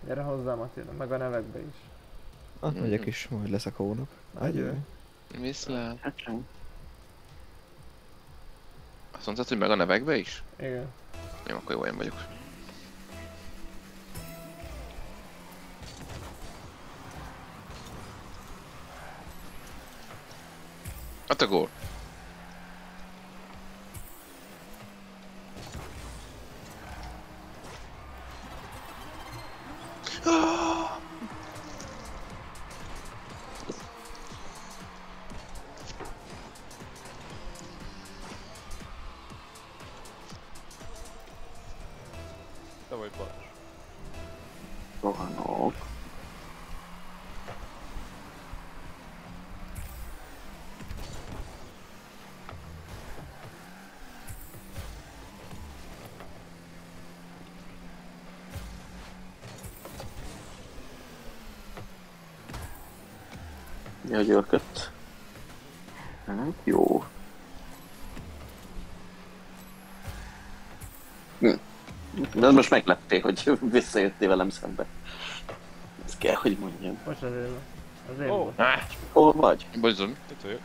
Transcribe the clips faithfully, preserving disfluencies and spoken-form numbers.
Gyere hozzám Attila, meg a nevekbe is. Hát megyek is, majd leszek hónap. Adjö. Viszlát. Hát sem. Azt mondtad, hogy meg a nevekbe is? Igen. Jó, akkor jó, én vagyok. Hát a gól. Te vagy Balázs. Rohanok. Ja, györkött. Hát jó. Hm. De most megleptél, hogy visszajöttél velem szembe. Ezt kell, hogy mondjam. Most azért azért Ó. volt. Ah, Hol vagy? bocs, Zoli. Itt vagyok.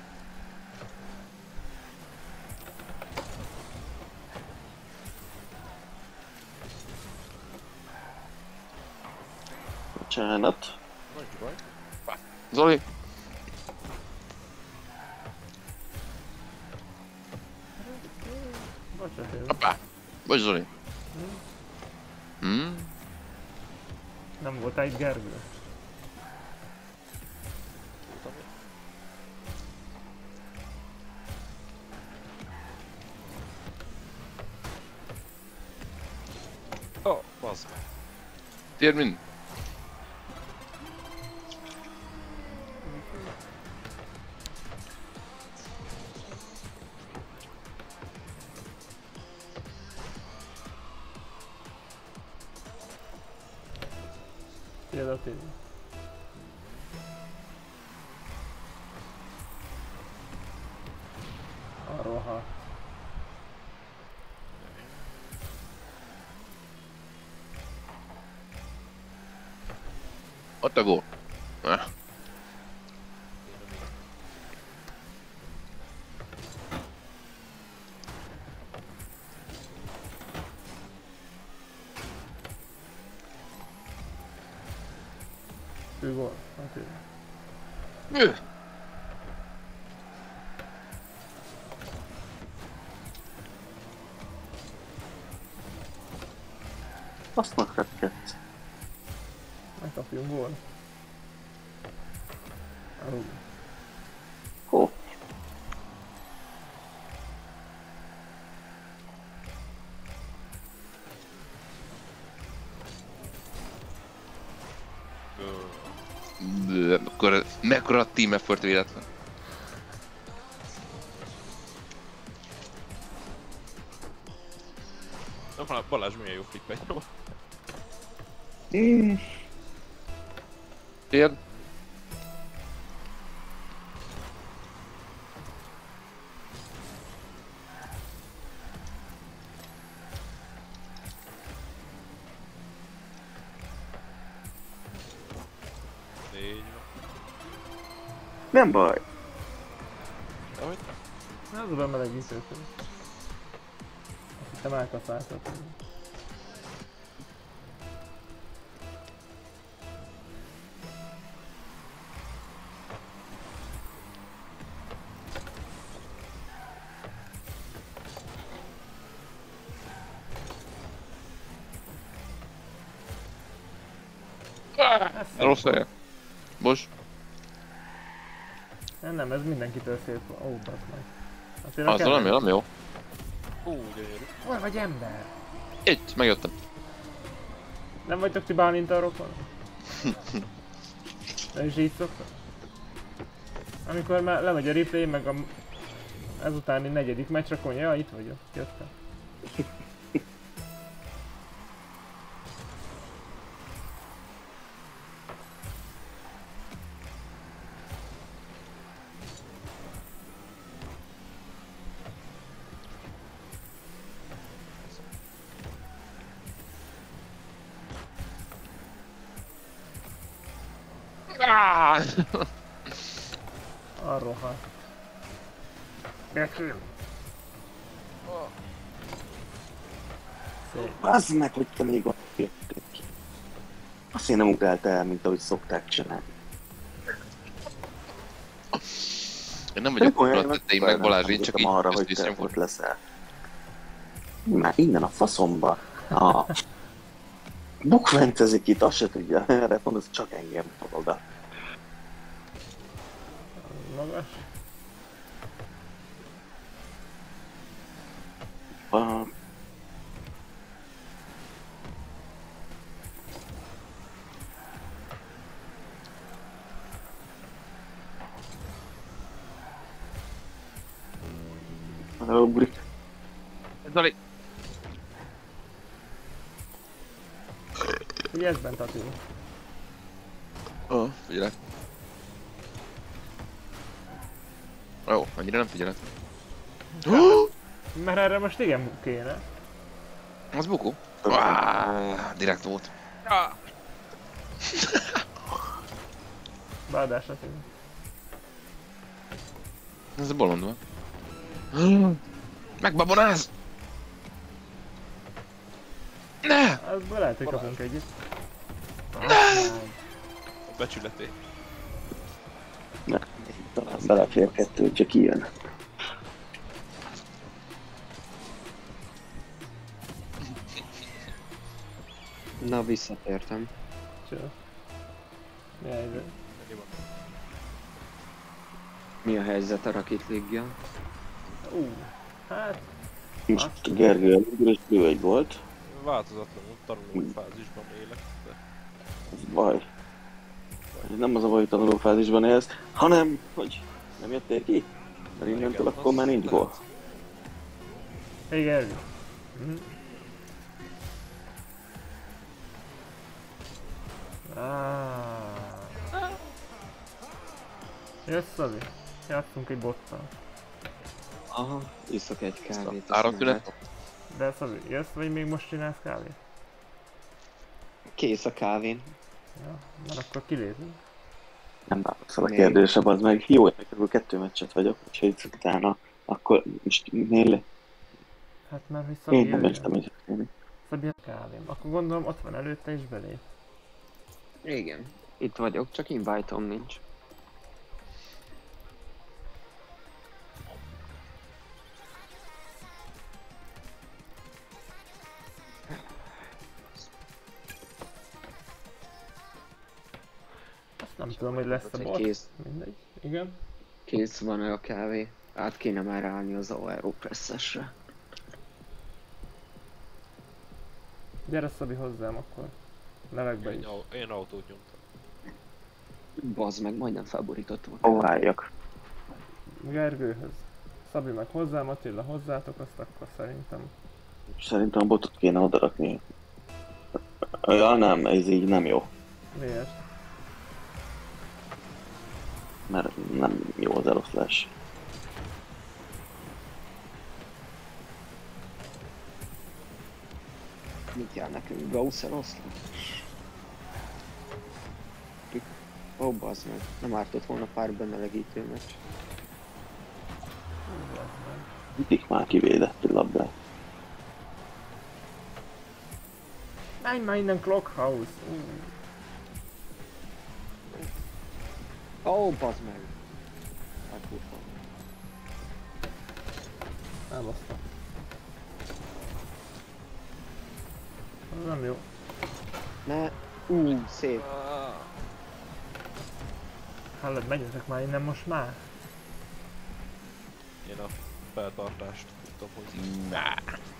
Bocsánat. Nagy baj. Zoli. Most azért. Hoppá. Bocs, Zoli. Hmm? Nem voltál itt Gergő? Ó, oh, bazd meg. Tiéd mind? Tiéd Attila. Arról ha. Ott a gól. Ah. Ő gól. Attila. Üh. Hasznak rekedt. Megkapjunk gól. Ahú. Hó. Bő, Akkor mekkora team effort véletlen. Na, Balázs milyen jó flippek. Tiéd? Négy van. Nem baj. Ahogy? Na, az a bemelegítő. Azt hittem elkaszáltad. Rossz helye. Bocs. Nem, nem, ez mindenkitől szép. Ó, bazd meg. Azért Az nem jó, nem jó. Ú, gyönyörű. Hol vagy ember? Itt, megjöttem. Nem vagytok ti Bálintal rokon? Nem is így szoktak? Amikor már lemegy a replay, meg a ezutáni negyedik meccs, akkor ja, itt vagyok, jöttem. Ah! A rohadt. Bekül. Szép. Az meg, hogy te még ott jöttél ki. Azt én nem ugrált el, mint ahogy szokták csinálni. Én nem vagyok Olyan, akkor a tetteim meg Balázs, én csak így arra, hogy össze te is ott leszel. Már innen a faszomba. Ah. Bukvencezik itt, azt se tudja. Erre mondasz, csak engem oda. Magas. Ah. Ugrik. Zoli! Figyelj bent, Attila. Oh, figyelek. Jó, annyira nem figyelek. Mert erre most igen kéne. Az bukó. Ah, direkt volt. Ah! Beadásra tűnik. Ez a bolond van. Megbabonáz! Ne! Azból lehet, hogy kapunk egyet. A becsületé. Ne, talán belefér kettő, csak ilyen. Na, visszatértem. Cső. Mi a helyzet? Mi van? Mi a helyzet a Rocket League-jal? Ú, hát... Most Gergő előbb, és ő egy volt. Változatlanul tanuló fázisban élek, de... Ez baj. Nem az a baj, hogy tanuló fázisban élsz, hanem, hogy nem jöttél ki? Mert innentől Igen, akkor az már nincs lehet. gól. Hey Gergő. Mhm. Ah. Jössz, Szabi? Játszunk egy bottal. Aha, iszok egy kávét. Áramtünet? De Szabi, jössz, vagy még most csinálsz kávét? Kész a kávén. Ja, mert akkor kilépünk. Nem válaszol a Még. kérdésre, az meg. Jó, én körül kettő meccset vagyok, úgyhogy utána akkor most nél. Hát mert hogy Szabi Én nem jöjjön. értem, hogy történik. Szabi a kávém. Akkor gondolom ott van előtte és belép. Igen. Itt vagyok, csak invite-om nincs. Azt nem tudom, hogy lesz a Egy bot. kész, Mindegy. Igen. kész van a kávé. Át kéne már állni az Aeropress-esre. Gyere Szabi hozzám akkor. Levegbe Én, is. au- én autót nyomtam. Bazd meg, majdnem felborítottam a Hol kávét. álljak? Gergőhöz. Szabi meg hozzám, Attila hozzátok, azt akkor szerintem. Szerintem a botot kéne odarakni. Ja nem, ez így nem jó. Miért? Mert nem jó az eloszlás. Mit jár nekünk? Gausser oszlás? Ó, oh, bazd meg. Nem ártott volna pár bemelegítő meccs. Mindig már kivédett a labdát. Menj már innen Clockhouse! Uh. Ó, oh, bazd meg. Hát kurva. Elbasztam. Az nem jó. Ne. Ú, szép. Hallod, menjetek már innen most már. Én a feltartást tudtam hozzá.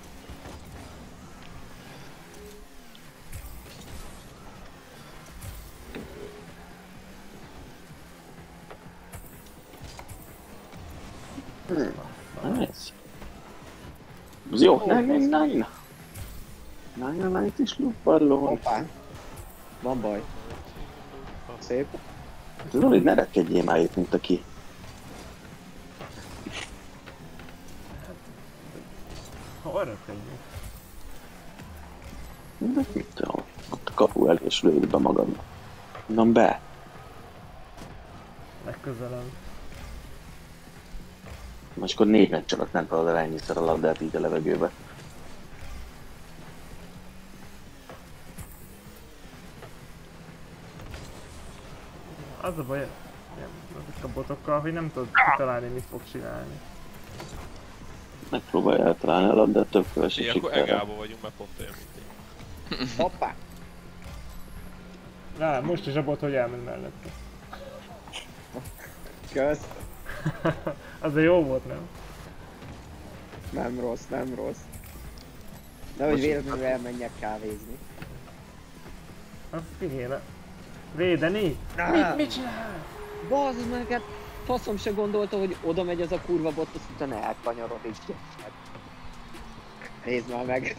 Ez. Az jó, ne, ne, ne, ne. Nine, nine, it is lupallon. Hoppá. Van baj. Szép. Zoli, ne rekedjél már itt, mint aki. Ha arra tegyünk. De mit tudom, ott a kapu elé és lőd be magadnak. Mondom be. közelem. Most akkor négy meccs alatt nem talad el ennyiszer a labdát így a levegőbe. Az a baj, ezek a botokkal, hogy nem tudod kitalálni, mit fog csinálni. Megpróbálja eltalálni a labdát több Így kövessék akkor sikerrel. egálba vagyunk, mert pont olyan, mint én. Hoppá! Lá, most is a bot, hogy elment mellette. Kösz! Azért jó volt, nem? Nem rossz, nem rossz. Nehogy véletlenül elmenjek kávézni. Azt ki kéne. Védeni? Ah. Mit, mit csinál? Bazd meg, hát faszom se gondolta, hogy oda megy az a kurva bot, azt utána elkanyarodik. Nézd már meg!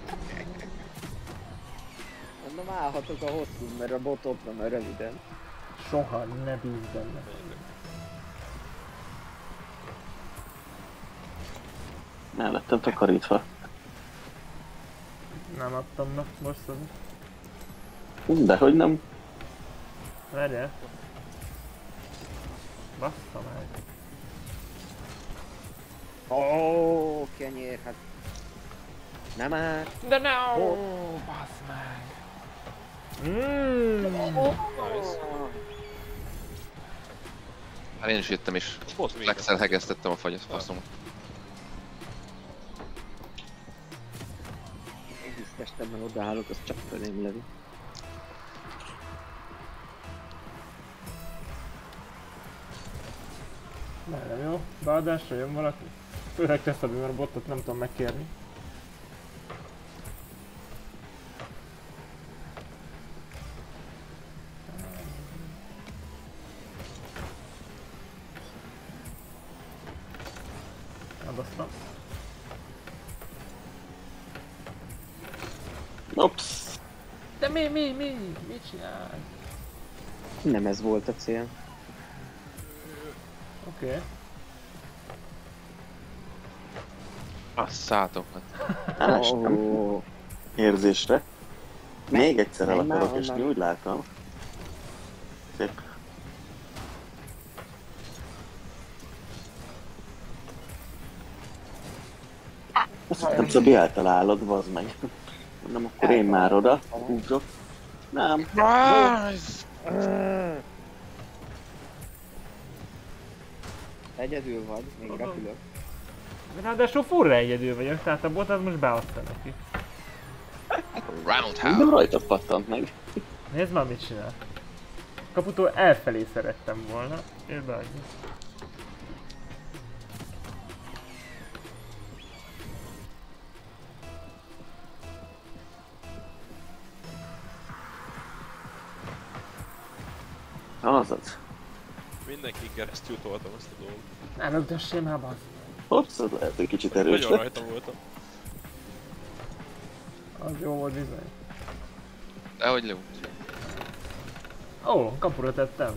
Mondom, állhatok a hosszú, mert a bot ott van a röviden. Soha ne bízz benne. El lettem takarítva. Nem adtam meg, most az. Dehogy nem. Várjál. Bassza meg. Ó, oh, kenyér, hát... Nem már! De ne! Ó. Bassz meg! Mmm! Nice. Hát én is jöttem és Bot még. Lexel hegesztettem a fagyat, faszomat. Egész testemmel odaállok, az csak felém lövi. Nem jó. Beadásra jön valaki. Főleg Teszabi, mert a botot nem tudom megkérni. Adasztam. Ops. De mi, mi, mi? Mit csinál? Nem ez volt a cél. Oké. Okay. Asszátok, hát. Ástam. Oh. Érzésre. Még egyszer el Menj már akarok onnan. esni, úgy látom. Szép. Azt hittem, Szabi eltalálod, bazd meg. Mondom, akkor én már oda ugrok. Nem. Nice! Egyedül vagy, még repülök. Ráadásul furra egyedül vagyok, tehát a bot az most beadta neki. Nem Roundhouse. rajta pattant meg. Nézd már, mit csinál. Kaputól elfelé szerettem volna, és beadja. Azaz. Mindenki keresztül toltam ezt a dolgot. Ne lögdössél már, bazd. Hops, az lehet, hogy kicsit erős Nagyon lett. rajta voltam. Az jó volt bizony. Dehogy lő. Ó, kapura tettem.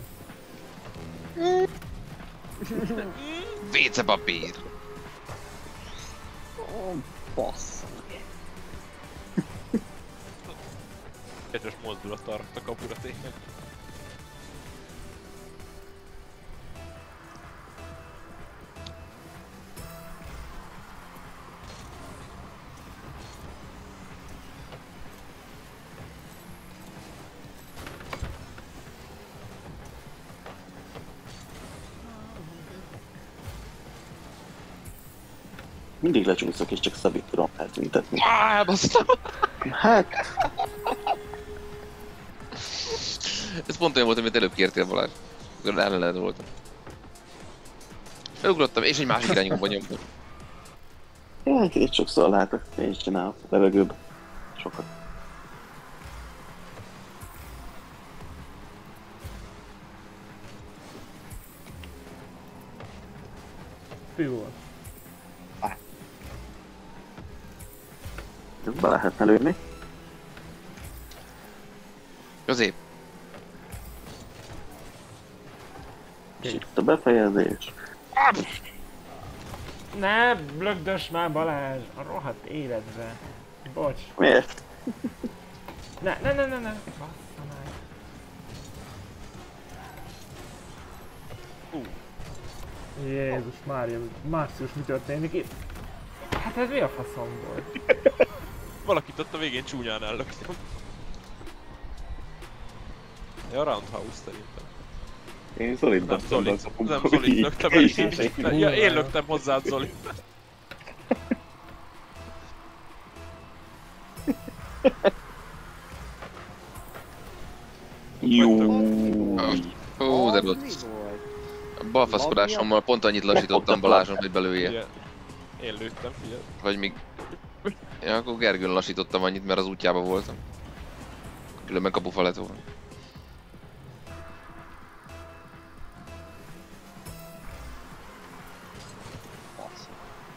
Vécepapír. Ó, bassz. Kedves mozdulattal rakta kapura tényleg. Mindig lecsúszok és csak Szabit tudom eltüntetni. Áááá, basztam! Hát, Ez pont olyan volt, amit előbb kértél, Balázs. Akkor ellened voltam. Felugrottam, és egy másik irányba nyomtam. hát itt sokszor látok, én is csinálom, levegőbe. Sokat. Fű volt. Ezt be lehetne lőni. Közép. És itt a befejezés. Ne lögdös már, Balázs! A rohadt életbe. Bocs. Miért? Ne, ne, ne, ne, ne. Bassza meg. Jézus Mária, Március, mi történik itt? Hát ez mi a faszom volt? Valakit ott a végén csúnyán ellöktem. Ja, Roundhouse szerintem. Én Zolit Nem dobtam be Zolit, az a nem pumpba. Zolit löktem el. Ja, én löktem hozzád Zolit. Jó. Ó, de Az rossz. mi volt? A balfaszkodásommal pont annyit lassítottam Balázson, hogy belője. Ugye, én lőttem, figyelj. Vagy még... Ja, akkor Gergőn lassítottam annyit, mert az útjában voltam. Különben kapufa lett volna. Fasz.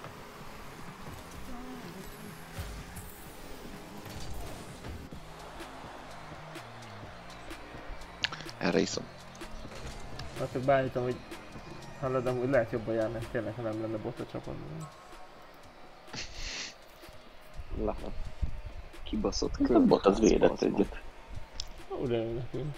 Erre iszom. Azt csak beállítom, hogy hallod, amúgy lehet jobban járni, tényleg, ha nem lenne bot a csapatban. Lehet. Kibaszott A kör. bot az védett egyet. Ó, de jó nekünk.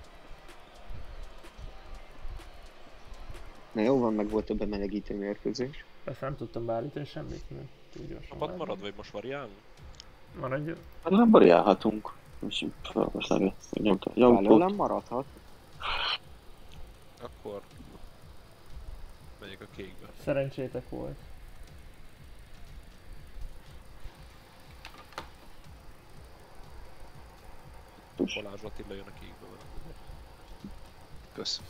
Na jó van, meg volt a bemelegítő mérkőzés. Persze nem tudtam beállítani semmit, mert túl gyorsan. Csapat vágom. marad, vagy most variálunk? Maradjon. Hát nem variálhatunk. És felmesleg nyomta egy autót. Belőlem maradhat. Akkor... megyek a kékbe. Szerencsétek volt. Balázs Attila jön a kékbe vele. Kösz.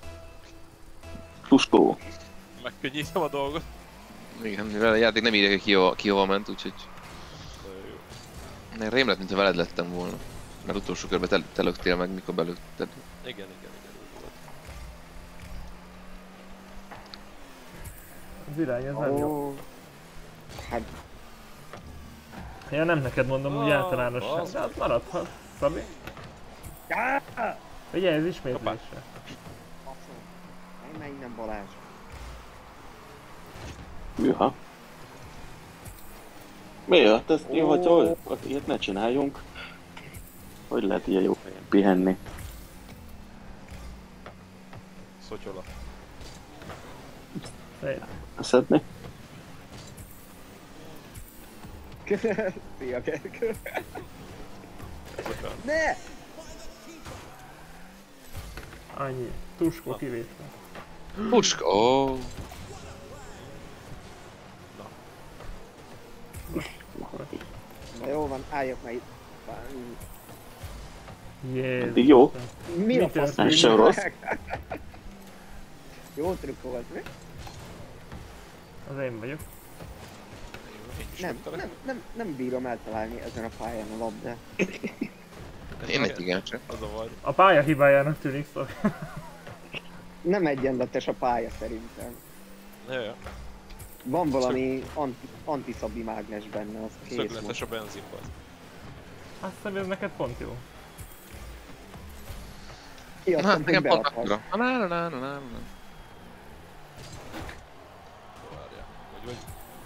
Tuskó. Megkönnyítem a dolgot. Igen, mivel a játék nem írja, hogy ki hova, ki hova ment, úgyhogy... Nagyon jó. Nekem rém lett, mintha veled lettem volna. Mert utolsó körben te, te löktél meg, mikor belőtted. Igen, igen, igen, úgy volt. Az irány, ez nem jó. Ó. Hát Ja, nem neked mondom, úgy Ah, általánosan, az de az maradhat. Szabi? Ugye ez ismétlésre. faszom. Nem, menj innen Balázs. Hűha. Miért? Ezt jó, hogy hogy? Ilyet ne csináljunk. Hogy lehet ilyen jó helyen pihenni? Szotyola. Szép. Szedni? Szia, Gergő. Bocsánat. Ne! Annyi. Tuskó kivétel. Puska! Ó, Na jó van, álljak meg itt. Jézus. Eddig jó. Mi a Mi fasz? történik? Sem rossz. Jó trükk volt, mi? Az én vagyok. Én is Nem, megtalálom. nem, nem, nem bírom eltalálni ezen a pályán a labdát. én egy igen csak. Az a baj. A pálya hibájának tűnik, szóval. Nem egyenletes a pálya szerintem. Ja, ja. Van valami anti, antiszabi mágnes benne, az kész most. Szögletes a benzinpad. Azt hiszem, ez neked pont jó. Ki azt Na, mondta, hogy nekem pont beakad. akkora. Na, na, na, na, na, na. Várjál. Hogy vagy?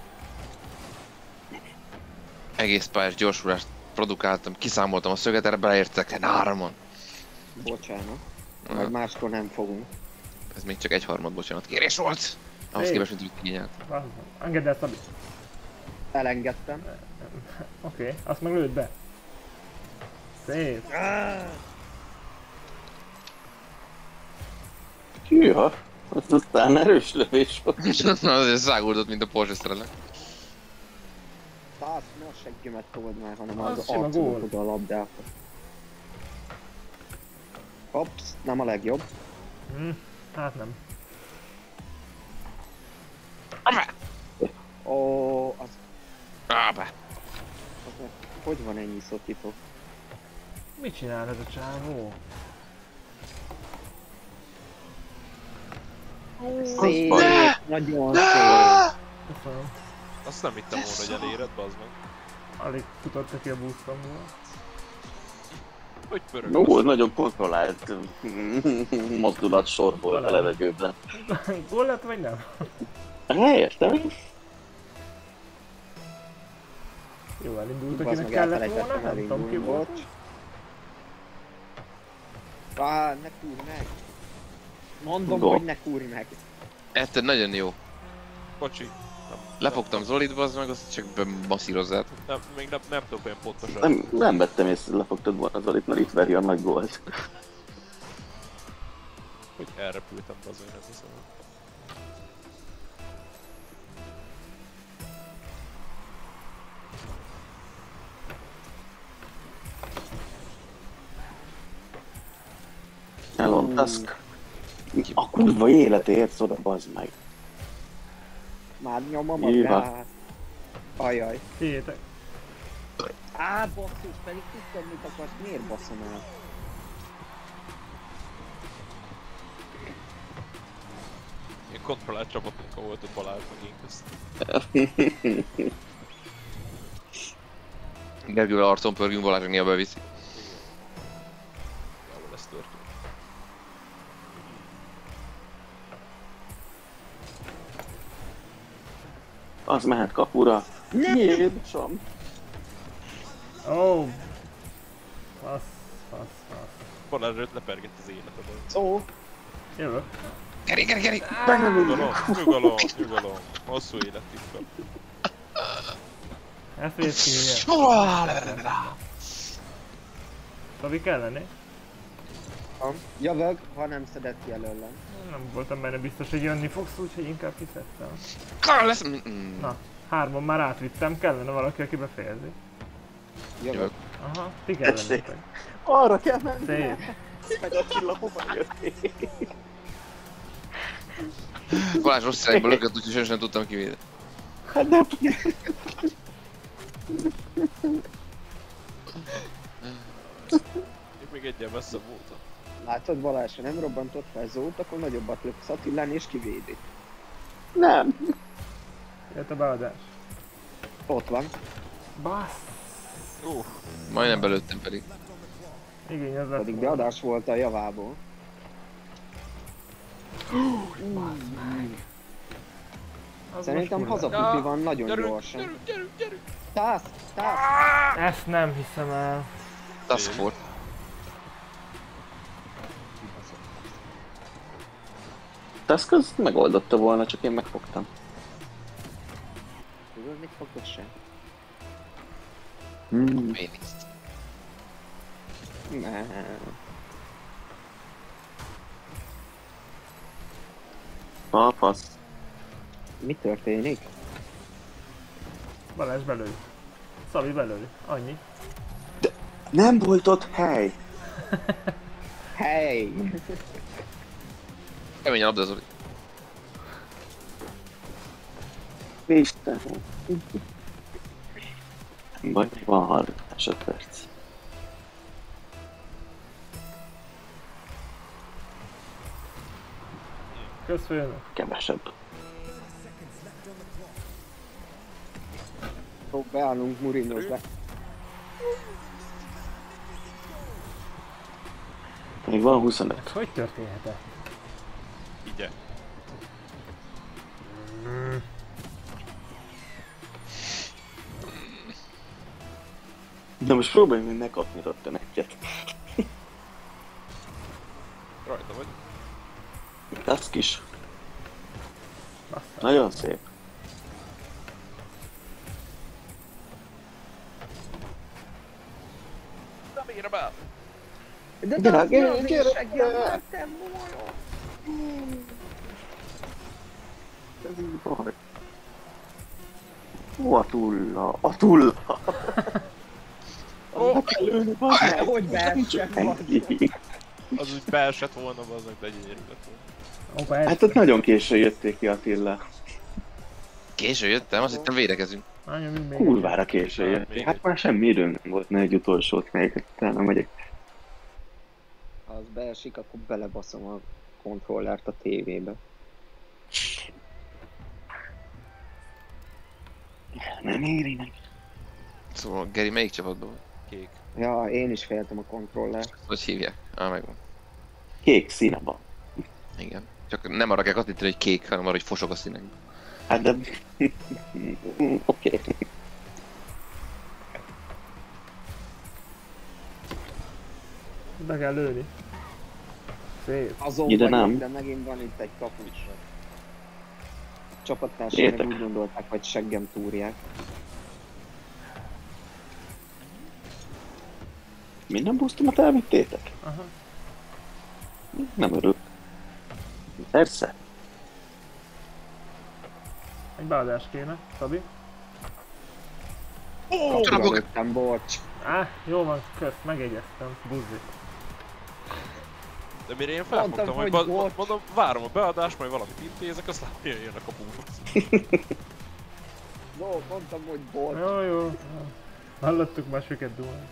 Egész pályás gyorsulást produkáltam, kiszámoltam a szöget, erre beleértek hárman. Bocsánat. Majd máskor nem fogunk. Ez még csak egy harmad, bocsánat, kérés volt! Ahhoz Hé. képest, mint úgy kinyelt. Engedd el, Szabi. Elengedtem. Oké, okay. Azt meg lőd be. Szép. Hűha. Az aztán erős lövés volt. Na, azért száguldott, mint a Porsche Strelek. Tehát ne a seggemet told már, hanem Az az sima arcomat gól. oda a labdába. Hops, nem a legjobb. Hm, hát nem. Ó, az, Ábá! az meg, hogy van ennyi szotitok? Mit csinál ez a csávó? Szép, baj. nagyon szép. Köszönöm. Azt nem hittem volna, hogy eléred, bazd meg. Alig futott ki a boostomból. Hogy pörög? Jó, nagyon kontrollált mozdulat sor volt a levegőben. Gól lett vagy nem? Helyeztem. Jó, elindult, Bazd akinek meg, kellett elfelejtettem volna, nem tudom ki elindulni, volt. bocs. Á, ne kúrj meg! Mondom, Gól. hogy ne kúrj meg! Ettől nagyon jó. Bocsi. Nem, Lefogtam Zolit, bazd meg, azt csak bemasszírozzátok. Nem, még nem, nem tudok olyan pontosan. Nem, nem vettem észre, hogy lefogtad volna az alit, mert itt veri a nagy gólt. Hogy elrepültem, az én nem hiszem. Elon Tusk. A kurva életért oda, bazd meg. Már nyomom a Nyilván. gáz. Ajaj. Tiétek. Á, basszus, pedig tudtam, mit akarsz, miért baszom el? Én kontrollált csapatmunka volt a Balázs meg én közt. Gergővel arcon pörgünk, Balázs néha beviszi. Jával ez történt. Az mehet kapura. Jézusom. Ó. Oh. Fasz, fasz, fasz. Balázs őt lepergett az életedben. Szó. Jövök. Geri, Geri, Geri! Nyugalom, nyugalom, nyugalom. Hosszú élettitka. Ezt vét ki, ugye? Tovi kell lenni? Jövök, ha nem szedett ki előlem. Nem voltam benne biztos, hogy jönni fogsz, úgyhogy inkább kiszedtem. Kár lesz! Mm. Na, hárman már átvittem, kellene valaki, aki befejezi. Jövök. Jövök. Aha, ti kell Tessék. lennetek. Arra kell menni. Szép. Meg Attila hova jöttél? Balázs rossz irányba lökött, úgyhogy sem tudtam kivédeni. Hát nem. Én még egyen messze voltam. Látod Balázs, ha nem robbantott fel Zót, akkor nagyobbat löksz Attilán és kivédi. Nem. Jött a beadás. Ott van. Bassz. Uh, Majdnem belőttem pedig. Igény az lett Pedig volna. beadás volt a javából. Az Szerintem most hazapufi van nagyon gyerünk, gyorsan. gyerünk, gyerünk, gyerünk! Tász! Tász! kurva. Ezt nem hiszem el. Task Force. Tusk az megoldotta volna, csak én megfogtam. Tudod, mit fogod se? Hmm. Péniszt. Nem. Papasz. Mi történik? Balázs belőli. Szabi belőli. Annyi. Nem volt ott hely. Hey! Kemény a labda, Zoli. Isten. Baj, van harminc másodperc. Közfőnök. Kevesebb. Fog beállnunk Murinóba. Még van huszonöt. Hogy történhet-e? Igye. De most próbáljunk meg ne kapni rögtön egyet. Rajta vagy. Tusk is. Bassza. Nagyon szép. Nem érem el! De Gyere, az gyere, azért gyere, segít, gyere. lettem volna. Ez így baj. Ó, Atulla, Atulla. Ó, Lőni, bazd meg. Hogy beesett vagy? Ennyi. az úgy beesett volna, az meg de gyönyörű lett volna. Opa, Hát ezt. ott nagyon későn jötték ki Attila. Késő jöttem, azt hittem védekezünk. Anya, mind még. Kurvára későn jötték. Hát már semmi időnk nem volt, ne egy utolsót még, utána megyek. Ha az beesik, akkor belebaszom a kontrollert a tévébe. Nem éri meg. Szóval Geri melyik csapatban van? Kék. Ja, én is féltem a kontrollert. Hogy hívják? Á, megvan. Kék színe van. Igen. Csak nem arra kell kattintani, hogy kék, hanem arra, hogy fosog a színekben. Hát de... Oké. Be kell lőni. Szép. Azon Ide vagyok, nem. de megint van itt egy kapus. csapattársaim meg Értek. úgy gondolták, hogy seggem túrják. Minden boostomat elvittétek? Aha. Nem örül. Persze. Egy beadás kéne, Szabi. Kapra lőttem, bocs. Á, jó van, kösz, megjegyeztem, buzzi. De mire én Mondtam, felfogtam, hogy, hogy hogy bocs. mondom, várom a beadást, majd valamit intézek, aztán jönnek a búvok. No, mondtam, hogy bocs. Jó, jó. Hallottuk már süket dumálni.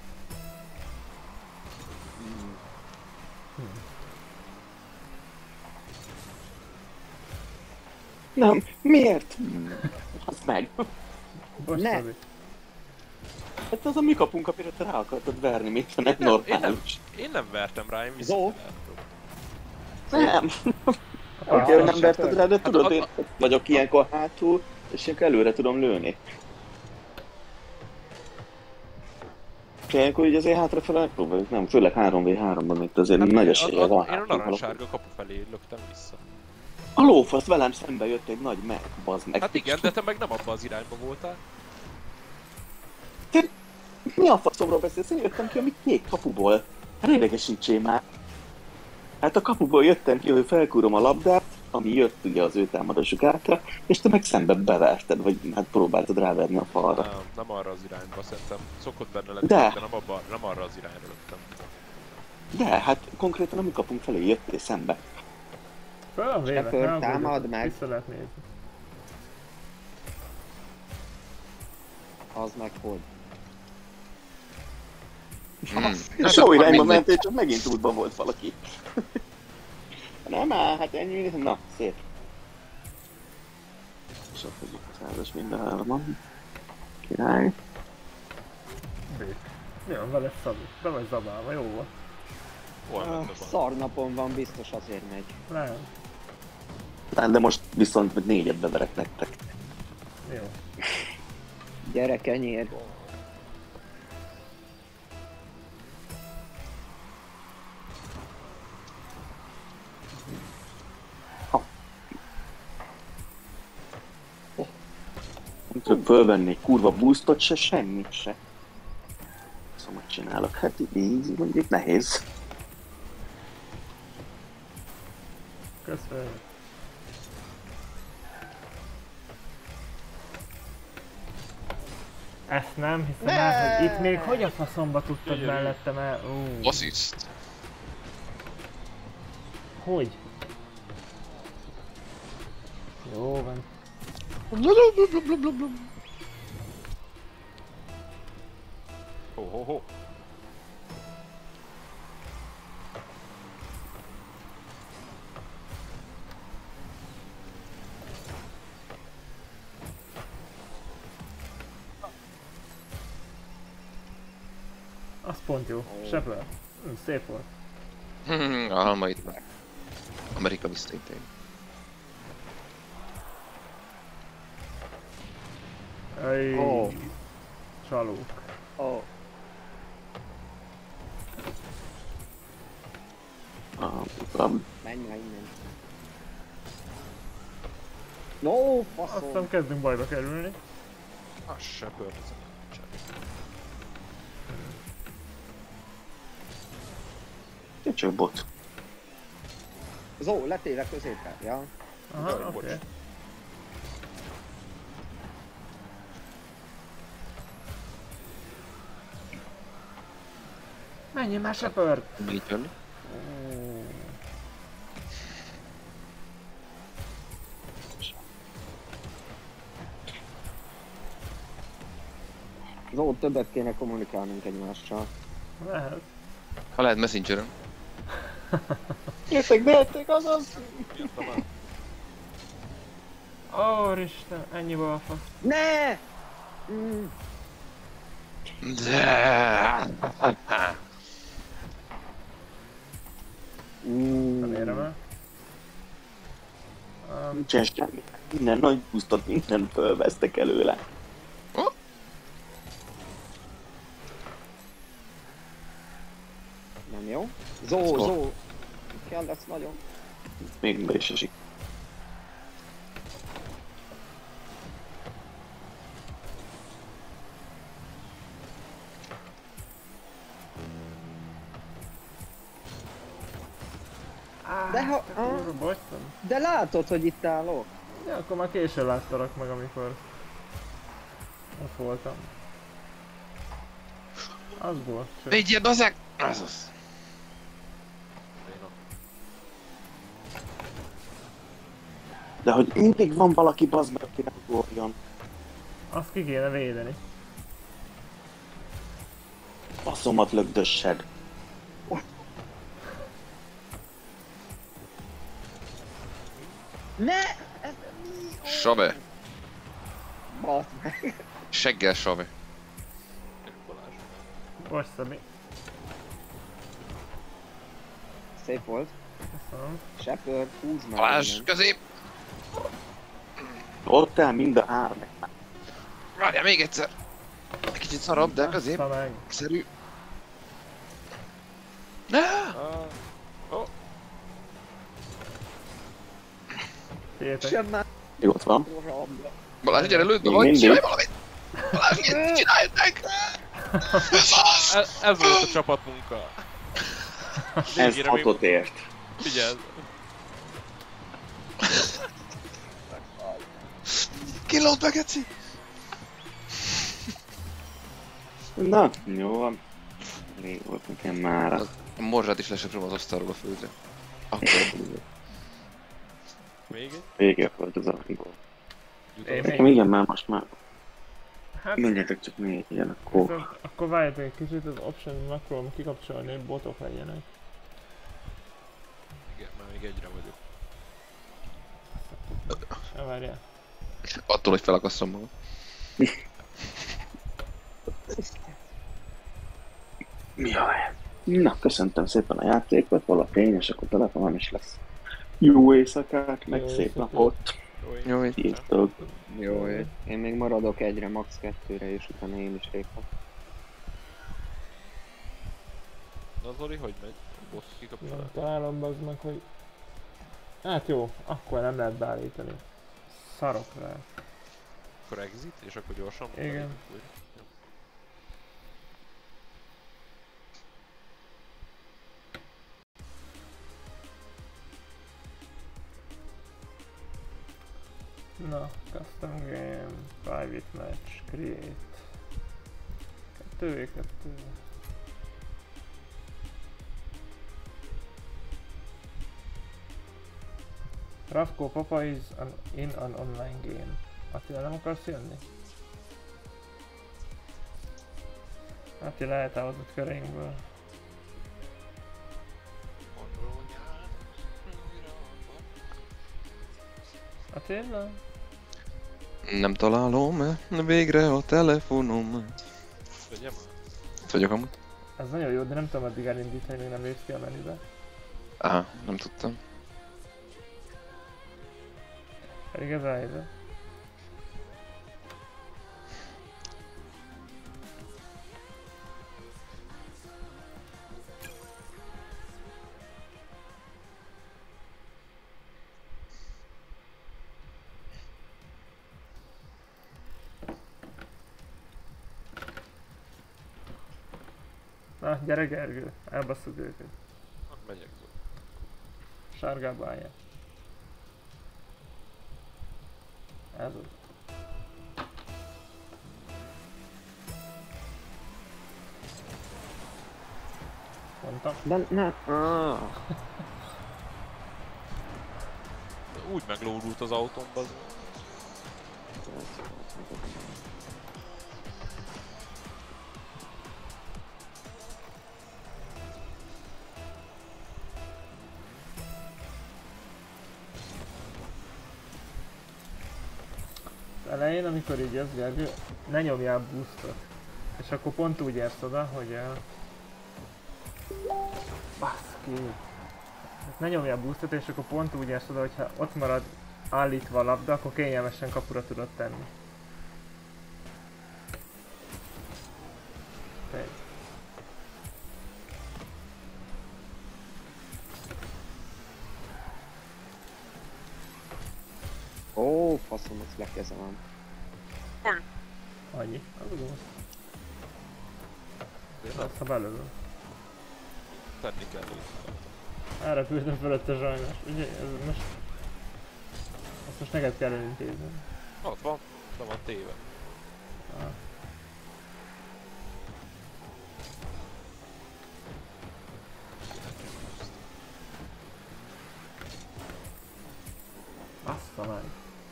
Nem, miért? Azt meg. Bocs, Ne. Szabi. Hát az a mi kapunk, amire te rá akartad verni, mint nem Nem, én nem, normális. én nem vertem rá, én Zó? visszavertem. Nem. Ah, Oké, hogy nem se verted tört. rá, de Hát tudod, a- én ott vagyok ilyenkor hátul, és ilyenkor előre tudom lőni. És ilyenkor így azért hátrafele megpróbáljuk, nem, főleg három vé háromban itt azért Hát nagy én- esélye a- a- van. Én a hátul narancssárga kapu felé löktem vissza. A lófasz velem szembe jött egy nagy meg, bazd meg. Hát igen, de te meg nem abba az irányba voltál. Mi a faszomról beszélsz? Én jöttem ki a mi kék kapuból. Hát idegesítsél már. Hát a kapuból jöttem ki, hogy felkúrom a labdát, ami jött ugye az ő támadásuk által, és te meg szembe beverted, vagy hát próbáltad ráverni a falra. Nem, nem arra az irányba, szerintem szokott benne lenni, De. de nem, abba, nem arra az irányra löktem. De hát konkrétan a mi kapunk felé jöttél szembe. Föl van véve, Steför, ne aggódjatok, támad meg. vissza lehet nézni. Az meg hogy. Hmm. És jó irányba mentél, csak megint útban volt valaki. Nem áll, hát ennyi, na, szép. És ott vagyok a százas mindenhárman. Király. Bék. Mi van vele, Szabi? Be vagy zabálva, jó volt. Hol Ah, ment van? Szarnapon van, biztos azért megy. Nem. Hát, de most viszont négyet beverek nektek. Jó. Gyere, kenyér. Nem tudok fölvenni egy kurva boostot se, semmit se. Szóval mit csinálok? Hát így mondjuk nehéz. Köszönöm. Ezt nem hiszem el, hogy itt még hogy a faszomba tudtad Gyönyörű. mellettem el? Ú, Assziszt. hogy? Jó van. Ho, ho, ho. Az pont jó. Shepard. Hm, szép volt. Hmm, a halma itt már. Amerika visszaintén. Ej, Ó. csalók. Ó, Ah, tudom. menj már innen. No, Azt faszom. hiszem kezdünk bajba kerülni. Ah, se pörtözem. Én csak bot. Zó, letéve középre, ja. Aha, Jaj, oké. bocs. Okay. Menjél már, Shepard! Így jön. Zó, többet kéne kommunikálnunk egymással. Lehet. Ha lehet Messengeren. Jöttek, bejöttek, azaz! Írtam el. Ó, Isten, ennyi volt a fasz. Ne! Mm. De. Nem Mm. érem el. Um, Nincsen semmi. Minden nagy boostot, minden fölvesztek előle. Nem jó? Zó, Szó. Zó. Kell lesz nagyon. Még be is esik. De ha... Kurva, Ah, bocsán. de látod, hogy itt állok? Ja, akkor már későn láttalak meg, amikor ott voltam. Az volt. Sőt. Védjél, bazeg! Az az. De hogy mindig van valaki bazd meg, aki nem ugorjon. Azt ki kéne védeni. Faszomat lögdössed. Ne! Ez mi? Sabe. Basz meg. Seggel Sabe. Balázs. Bocs, Szabi. Szép volt. Köszönöm. Shepard, húzd meg. Balázs, innen. közép! Ott el mind a árnek. Várjál még egyszer! Egy kicsit szarabb, de közép. Bassza meg. Szerű. Ne! Ah. Oh, Figyeljetek. Sem már Jó, ott van. rabda. Balázs, gyere, lőd be, Még vagy mindig. csinálj valamit! Balázs, mit csinálj meg! ez, ez volt a csapatmunka. Ez Végére még- hatot ért. Figyeld. Kilót meg, Eci! Na, jó van. Rég volt nekem mára. A morzsát is lesöpröm az asztalról a földre. Akkor Még egy? Vége volt az alapból. Én Jutott. még- Nekem igen, már most már Hát, menjetek csak még ilyen, akkor viszont akkor várjátok egy kicsit, az option megpróbálom kikapcsolni, hogy botok legyenek. Igen, már még egyre vagyok. Ne várjál. attól, hogy felakasszom magam. Jaj. Na, köszöntöm szépen a játékot, valaki én, és akkor telefonom is lesz. Jó éjszakát, meg Jó szép éjszakát. napot. Jó, én- Jó, így. Sziasztok. Jó, én még maradok egyre, max kettőre, és utána én is lépek. Na Zoli, hogy megy? Boss Nem kikapcsolás. találom bazd meg, hogy... Hát jó, akkor nem lehet beállítani. Szarok rá. Akkor exit, és akkor gyorsan Igen. belépünk újra. Jó. Na, custom game, private match, create. Kettő, kettő. Ravko Papa is an, in an online game. Attila, nem akarsz jönni? Attila eltávozott köreinkből. Attila? Nem találom el végre a telefonom. Vegyem már. Itt vagyok amúgy. Ez nagyon jó, de nem tudom addig elindítani, még nem lépsz ki a menübe. Aha, nem tudtam. Pedig ez a helyzet. Na, gyere Gergő, elbasszuk őket. Hát megyek Zoli. Sárgába állja. Ez az. Mondtam. De ne... Ah. Úgy meglódult az autómba az... Az elején, amikor így jössz, Gergő, ne nyomjál boostot. És akkor pont úgy érsz oda, hogy... Uh... Baszki! Hát ne nyomjál boostot, és akkor pont úgy érsz oda, hogyha ott marad állítva a labda, akkor kényelmesen kapura tudod tenni. Te- Ó, faszom, azt lekezelem. Annyi. Az a gond. Én nem Azt ha belőlem. tenni kell úgy. Erre küldtem fölötte sajnos. Ugye, ez most... Ezt most neked kell elintézni. Ott van, de van téve. Ah. Bassza meg.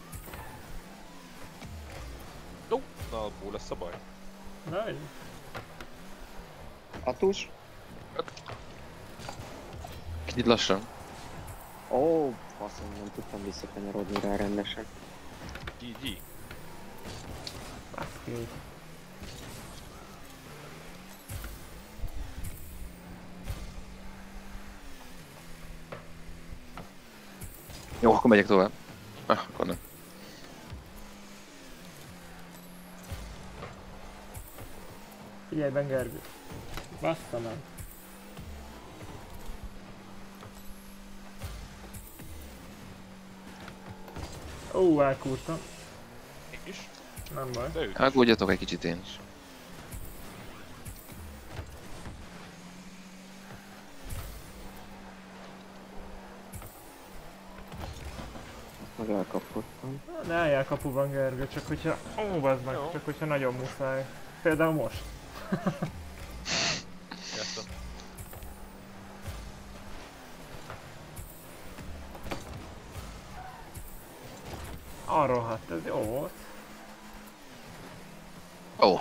Jó, na abból lesz a baj. Na, így. Atus? Kicsit lassan. Ó, faszom, nem tudtam visszakanyarodni rá rendesen. gé gé. Baszki. Jó, akkor megyek tovább. Ah, akkor nem. Figyelj, Ben Gergő. Bassza meg. Ó, elkúrtam. Én is. Nem baj. De ők is. Aggódjatok egy kicsit én is. Meg elkapottam. Ne álljál kapuban, Gergő, csak hogyha... Ó, bazd meg, Jó. csak hogyha nagyon muszáj. Például most. Értem. Arról hát, ez jó volt. Ó.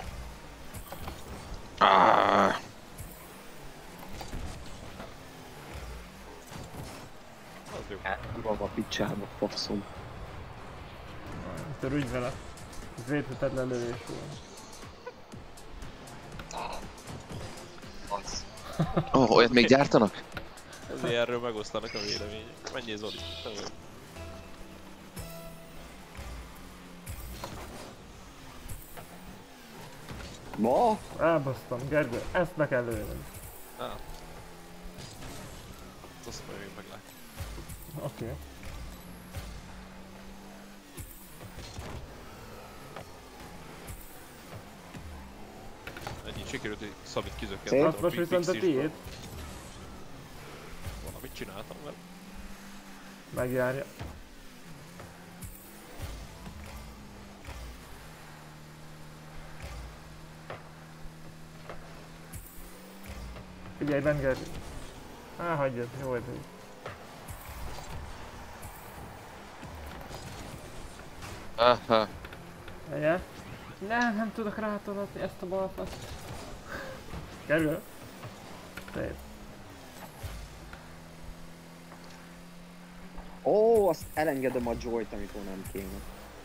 Ah. Az jó. Elkúrva a picsába, faszom. Törődj vele. Ez védhetetlen lövés volt. Az. Ó, oh, olyat még gyártanak? Ezért erről megosztanak a vélemények. Menjél Zoli, te vagy. Ma? Elbasztam, Gergő, ezt be kell lőnöm. Ah. Azt majd még meglátjuk. Oké. Okay. Ennyit sikerült, hogy Szabit Szép. kizökkent. Hát most viszont a tiéd. Valamit csináltam vele. Megjárja. Figyelj, Ben Gergő. Á, hagyjad, jó ez így. Aha. Ugye? Nem, nem tudok rátolatni ezt a balfaszt. Gergő? Szép. Ó, azt elengedem a Joy-t, amikor nem kéne.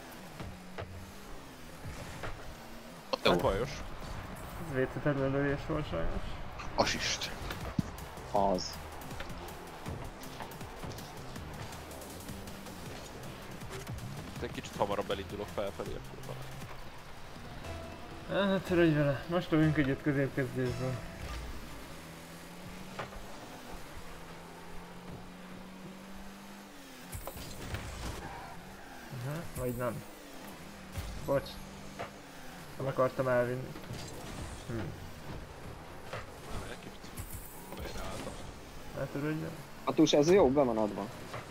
Nem bajos. Ez védhetetlen lövés volt sajnos. Assist. Az. Egy kicsit hamarabb elindulok felfelé, akkor van. Hát törődj vele, most lövünk egyet középkezdésből. Aha, vagy nem. Bocs. Nem akartam elvinni. Hm. Egy kicsit beiráltam. Ne törődj vele. Atus, ez jó, be van adva.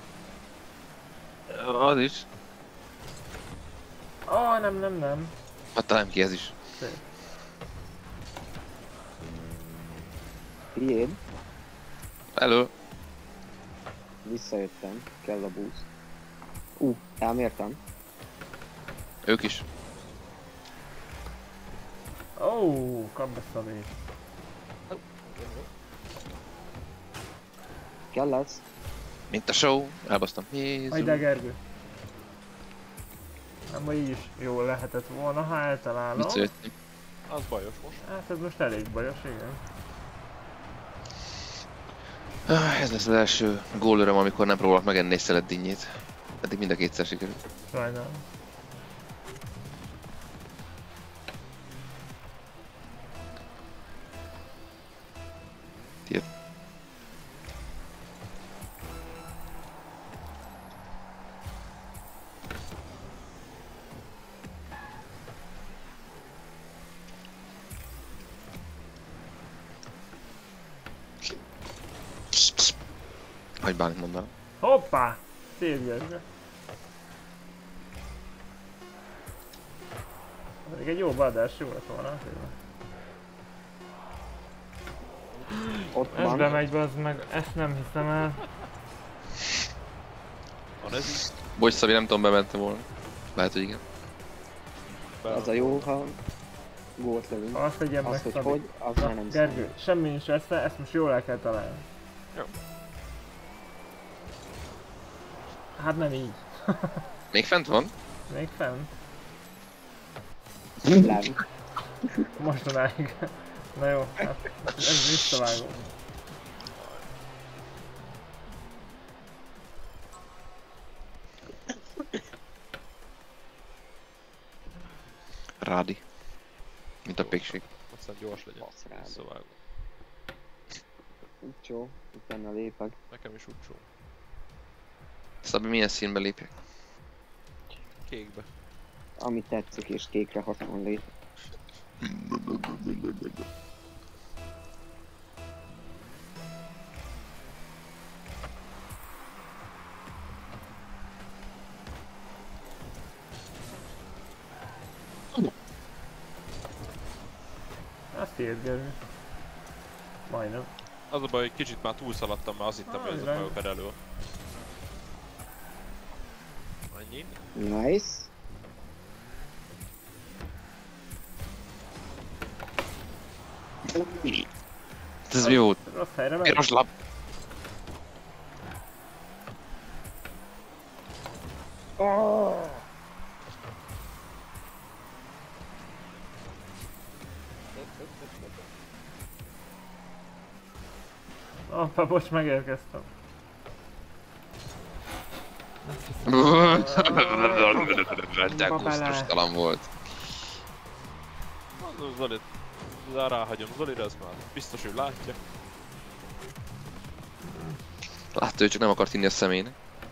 Az is. Ó, oh, nem, nem, nem. Hát talán ki ez is. Szép. Tiéd. Elő. Visszajöttem. Kell a boost. Ú, uh, elmértem. Ők is. Ó, oh, kap be Szabé. Kellett. Mint a show. Elbasztam. Jézus. Hagyd el, Gergő. Nem, vagy így is jól lehetett volna, ha eltalálom. Visszajöttem. Az bajos most. Hát ez most elég bajos, igen. Ah, ez lesz az első gólöröm, amikor nem próbálok megenni egy szelet dinnyét. Eddig mind a kétszer sikerült. Sajnálom. Tiéd. Hagyj bármit mondanom. Hoppá! Szép Gergő. Pedig egy jó badás, jó lett volna. Ott Ez van. bemegy, bazd meg, ezt nem hiszem el. Van ez is? Bocs Szabi, nem tudom, bementem volna. Lehet, hogy igen. Az a jó, ha gólt lövünk. Azt tegyem meg, Az, hogy Szabi. hogy, az Na, már nem Gergő, számít. semmi nincs esze, ezt most jól el kell találni. Jó. Hát nem így. Még fent van? Még fenn. Nem. Mostanáig. Na jó, hát ez visszavágom. Rádi. Mint a pékség. Aztán gyors legyen. Basz rád. Visszavágom. Jó, utána lépek. Nekem is úgy csó. Szabi, milyen színbe lépjek? Kékbe. Ami tetszik és kékre hasonlít. Azt írd, Gergő. Majdnem. Az a baj, hogy kicsit már túlszaladtam, mert azt hittem, hogy ez Ajaj. a meg elő. Annyi. Nice. Ez mi volt? Rossz helyre megy? Piros lap. Oh! Hoppá, bocs, megérkeztem. De gusztustalan volt. Az Zolit. Zá ráhagyom Zolira, ez már biztos, hogy látja. Látta, ő csak nem akart inni a személynek.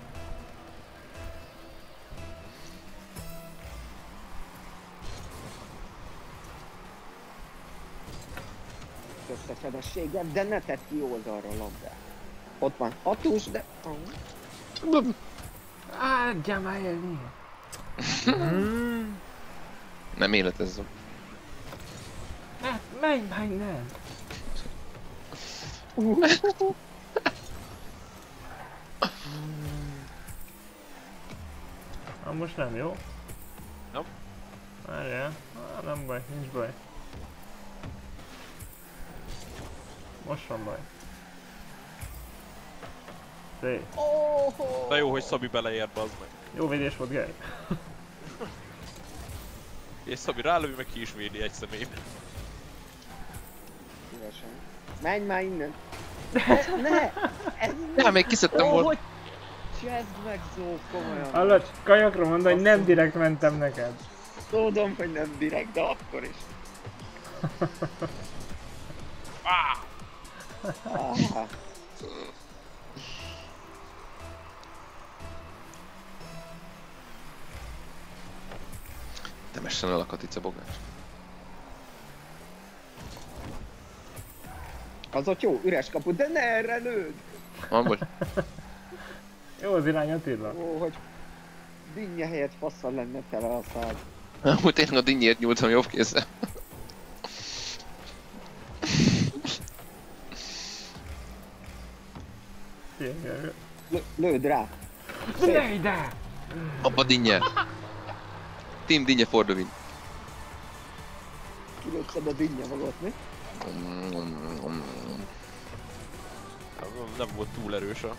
Köszönöm feleségem, de ne tedd ki oldalra a labdát. Ott van hatós, de... Adja már élni! Hmm. Nem életezzem. Hát, menj, menj, nem! Ha most nem jó? Nem. Várjál, ah, nem baj, nincs baj. Most van baj. Szép. De jó, hogy Szabi beleér, bazd meg. Jó védés volt, Geri. És Szabi rálövi, meg ki is védi egy személybe. Szívesen. Menj már innen! Ez ne! Ez Ja, még kiszedtem Ó, volna. hogy... Csezd meg, Zó, komolyan. Hallod, kajakra mondta, hogy nem direkt mentem neked. Tudom, hogy nem direkt, de akkor is. Ah. Temessen el a Katica bogás. Az ott jó, üres kapu, de ne erre lőd! Van, bocs. Jó az irány, Attila. Ó, hogy dinnye helyett faszal lenne tele a szád. Amúgy tényleg a dinnyért nyúltam jobb kézzel. Tényleg. Lő- Lőd rá! Ne ide! Abba dinnye. Team dinnye for the win. Kilőtted a dinnye magot, mi? Nem volt túl erős a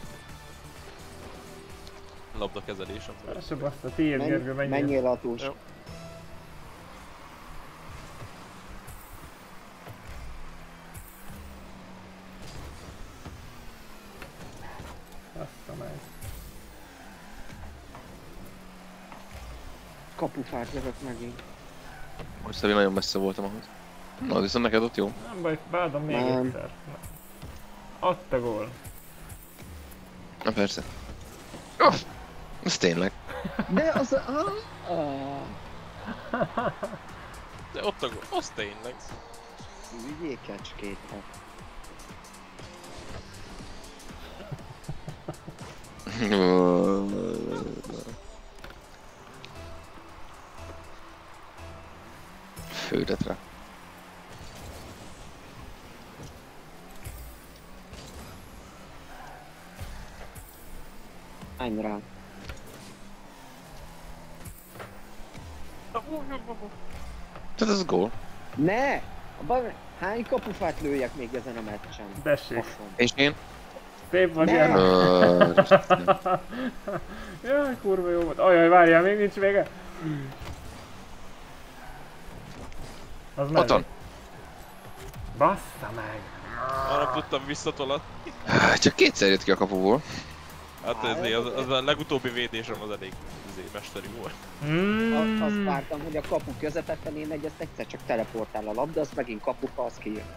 labda kezelésem. Lássuk azt a tiéd, Menj, Gergő, menjél. menjél hatós. Jó. Azt a meg. Kapufát lövök megint. Most Szabi nagyon messze voltam ahhoz. Na, az viszont neked ott jó. Nem baj, beadom még Nem. egyszer. Adta gól. Na persze. Uff! Ez tényleg. De az a... Ah, ah. De ott a gól, az tényleg. Vigyél kecskét, hát. Fődetre. Állj rá. Tehát ez gól. Ne! Abban hány kapufát lőjek még ezen a meccsen? Tessék. Faszom. És én? Szép vagy Ne! ilyen. Ö, Jaj, kurva jó volt. Ajaj, várjál, még nincs vége. Az Ott van. Bassza meg. Arra tudtam visszatolat. Csak kétszer jött ki a kapuból. Hát ez az, az a legutóbbi védésem az elég izé, mesteri volt. Mm. A- Azt vártam, hogy a kapu közepeten én egy ezt egyszer csak teleportál a labda, az megint kapufa, az kijön.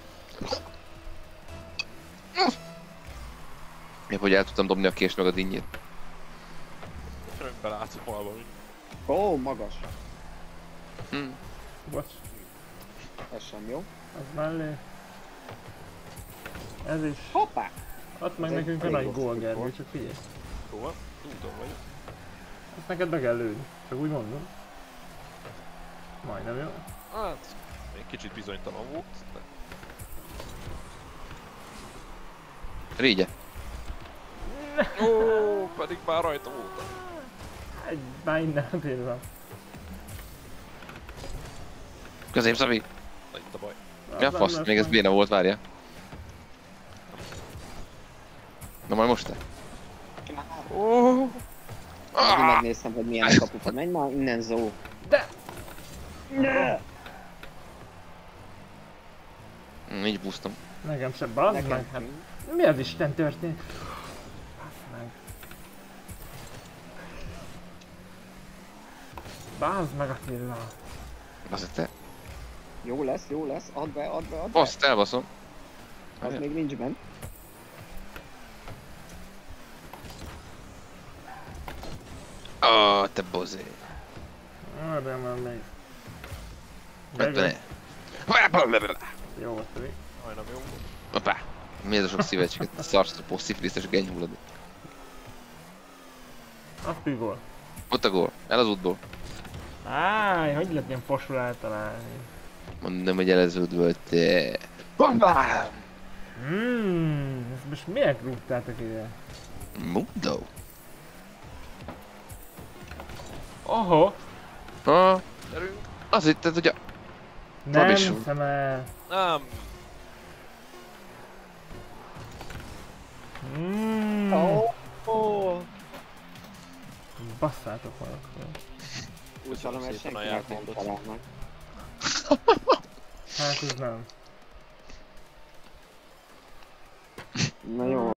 Épp hogy el tudtam dobni a kést meg a dinnyét. Semmi belátsz a falba, úgy. Ó, magas. Hm. Bocs, Ez sem jó. az mellé. Ez is. Hoppá! Ott meg Ez nekünk a elég nagy rossz gól, kis Gergő, volt. csak figyelj. Jó van? Tudom vagy. Ezt neked be kell lőni. Csak úgy mondom. Majdnem jó. Hát, még kicsit bizonytalan volt. De... Régye. Ó, pedig már rajta voltam. Egy, már innen a pillanat. Közép, Szabi. Na itt a baj. Ja, fasz, még ez béna volt, várja. Na majd most te. Ó, Megint megnéztem, hogy milyen a kapufa. Menj már innen, Zó. De! Ne! Hm, így busztam. Nekem se, bazd Nekem meg, hát sem. mi az Isten történt? Bazd meg. Bazd meg Attila. Az te. Jó lesz, jó lesz. Add be, add be, add be. Azt elbaszom. Az még nincs bent. Ah, te bozé. Arra már még. ötven. Jó volt, Tobi. majdnem jó volt. Hoppá. Mi ez a sok szívecseket? Szarsztopó, szifilisztes genyhullad. Az pigol. Ott a gól. El az útból. Áj, hogy lehet ilyen fosul eltalálni? Mondom, hogy eleződ volt. Te. Bombám! Mmm, ezt most miért rúgtátok ide? Mundo. Oho! Ha, Gyerünk! az itt, hogy a... Nem is. hiszem el. Nem! Mmm. Ó, ó. Basszátok meg akkor. Úgy hallom, hogy szépen a senkinek nem játékot. találnak. Hát ez nem. Na jó.